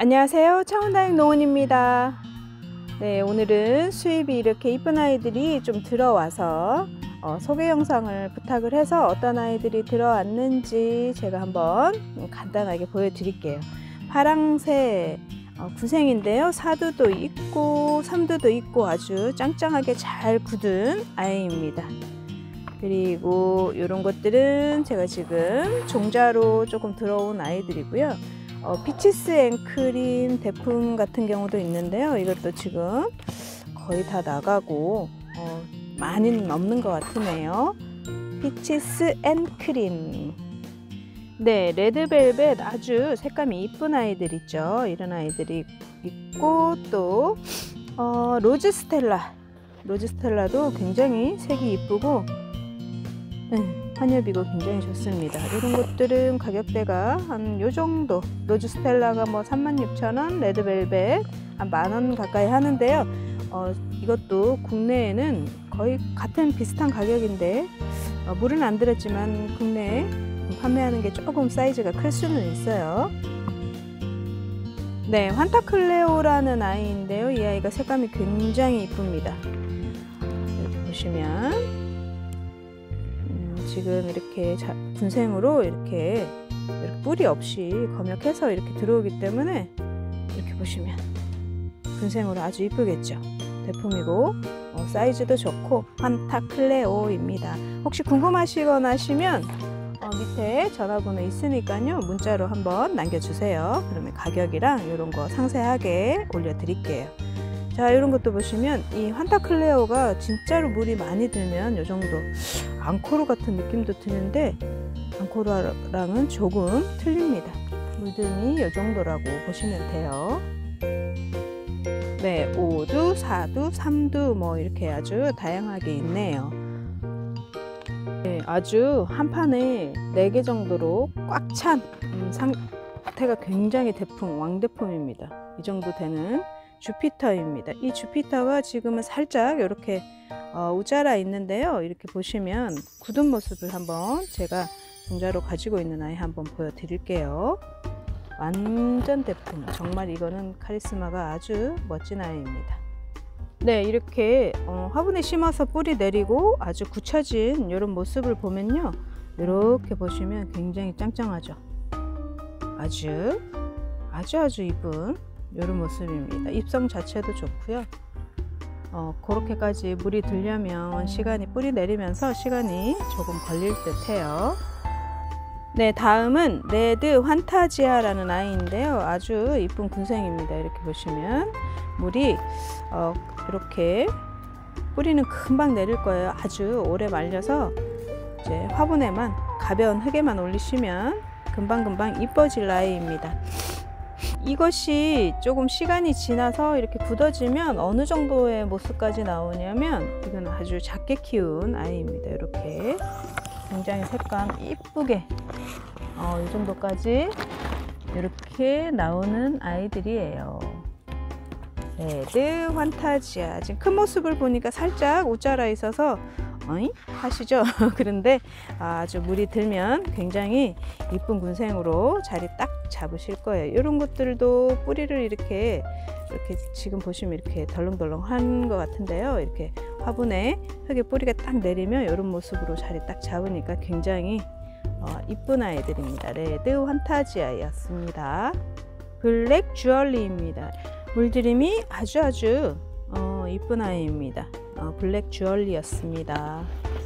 안녕하세요, 창원다육 농원입니다. 네, 오늘은 수입이 이렇게 이쁜 아이들이 좀 들어와서 소개 영상을 부탁을 해서 어떤 아이들이 들어왔는지 제가 한번 간단하게 보여드릴게요. 파랑새 군생인데요, 사두도 있고 삼두도 있고 아주 짱짱하게 잘 굳은 아이입니다. 그리고 이런 것들은 제가 지금 종자로 조금 들어온 아이들이고요. 피치스 앵크림 대품 같은 경우도 있는데요, 이것도 지금 거의 다 나가고 많이는 없는 것 같으네요. 피치스 앵크림. 네, 레드벨벳 아주 색감이 이쁜 아이들 있죠. 이런 아이들이 있고, 또 로즈스텔라도 굉장히 색이 이쁘고 환엽이고 굉장히 좋습니다. 이런 것들은 가격대가 한 요정도, 로즈스텔라가 뭐 36,000원, 레드벨벳 한 만원 가까이 하는데요. 이것도 국내에는 거의 같은 비슷한 가격인데 물은 안 들었지만 국내에 판매하는 게 조금 사이즈가 클 수는 있어요. 네, 환타클레오라는 아이인데요, 이 아이가 색감이 굉장히 이쁩니다. 이렇게 보시면 지금 이렇게 군생으로 이렇게 뿌리 없이 검역해서 이렇게 들어오기 때문에 이렇게 보시면 군생으로 아주 이쁘겠죠. 대품이고 사이즈도 좋고 환타클레오입니다. 혹시 궁금하시거나 하시면 밑에 전화번호 있으니까요, 문자로 한번 남겨주세요. 그러면 가격이랑 이런 거 상세하게 올려드릴게요. 자, 이런 것도 보시면 이 환타클레오가 진짜로 물이 많이 들면 이 정도 앙코르 같은 느낌도 드는데 앙코르랑은 조금 틀립니다. 물듬이 이 정도라고 보시면 돼요. 네, 5두, 4두, 3두 뭐 이렇게 아주 다양하게 있네요. 네, 아주 한 판에 4개 정도로 꽉 찬 상태가 굉장히 대품, 왕대품입니다. 이 정도 되는 주피터입니다. 이 주피터가 지금은 살짝 이렇게 우자라 있는데요, 이렇게 보시면 굳은 모습을 한번 제가 종자로 가지고 있는 아이 한번 보여드릴게요. 완전 대품, 정말 이거는 카리스마가 아주 멋진 아이입니다. 네, 이렇게 화분에 심어서 뿌리 내리고 아주 굳혀진 이런 모습을 보면요, 이렇게 보시면 굉장히 짱짱하죠. 아주 이쁜 이런 모습입니다. 입성 자체도 좋고요. 그렇게까지 물이 들려면 뿌리 내리면서 시간이 조금 걸릴 듯 해요. 네, 다음은 레드 환타지아라는 아이인데요, 아주 이쁜 군생입니다. 이렇게 보시면 물이 이렇게 뿌리는 금방 내릴 거예요. 아주 오래 말려서 이제 화분에만 가벼운 흙에만 올리시면 금방 이뻐질 아이입니다. 이것이 조금 시간이 지나서 이렇게 굳어지면 어느 정도의 모습까지 나오냐면, 이건 아주 작게 키운 아이입니다. 이렇게 굉장히 색감 이쁘게 이 정도까지 이렇게 나오는 아이들이에요. 레드 환타지아. 지금 큰 모습을 보니까 살짝 우짜라 있어서 하시죠? 그런데 아주 물이 들면 굉장히 이쁜 군생으로 자리 딱 잡으실 거예요. 이런 것들도 뿌리를 이렇게 지금 보시면 이렇게 덜렁덜렁한 것 같은데요, 이렇게 화분에 흙에 뿌리가 딱 내리면 이런 모습으로 자리 딱 잡으니까 굉장히 이쁜 아이들입니다. 레드 환타지아였습니다. 블랙 주얼리입니다. 물들임이 아주 이쁜 아이입니다. 블랙 주얼리였습니다.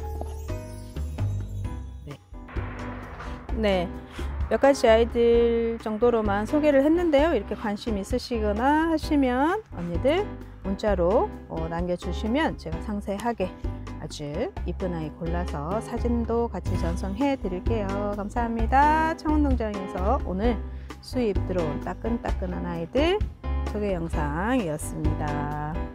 네, 몇 가지 아이들 정도로만 소개를 했는데요, 이렇게 관심 있으시거나 하시면 언니들 문자로 남겨주시면 제가 상세하게 아주 이쁜 아이 골라서 사진도 같이 전송해 드릴게요. 감사합니다. 창원농장에서 오늘 수입 들어온 따끈따끈한 아이들 소개 영상이었습니다.